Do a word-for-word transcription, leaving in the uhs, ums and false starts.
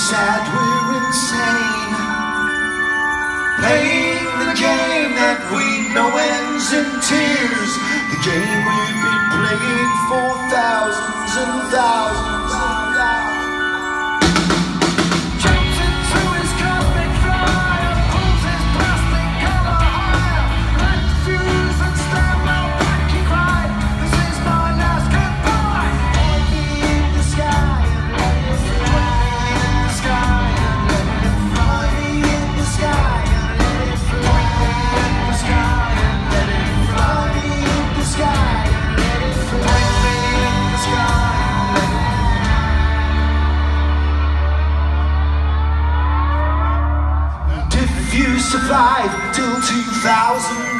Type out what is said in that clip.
sad, we're insane, playing the game that we know ends in tears, the game we've been playing for thousands and thousands. Survive till two thousand